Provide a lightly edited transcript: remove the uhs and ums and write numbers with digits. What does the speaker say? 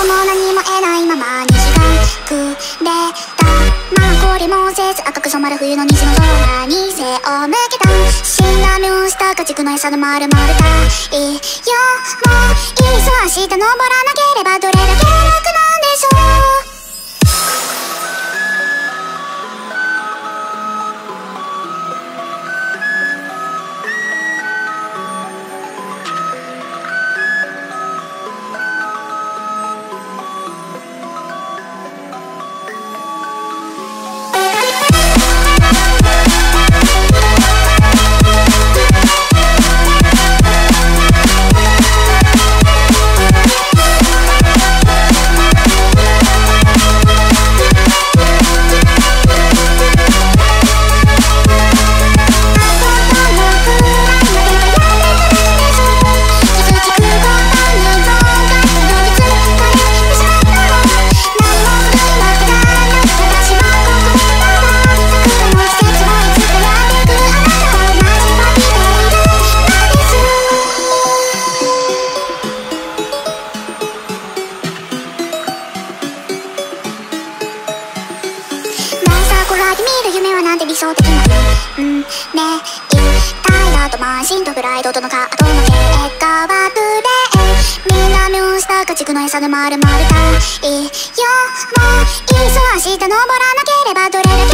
も何も得ないままに日が暮れた。まあこりもせず赤く染まる冬の虹の空に背を向けた。死んだ目をした家畜の餌で丸々たいよ。もういいぞ明日登らなければどれだけ楽なんでしょう。夢はなんて理想的な運命体だと慢心とプライドとのカードの結果はプレイ。みんな目をした家畜の餌で丸々たいよ。もういいぞ明日登らなければどれだけ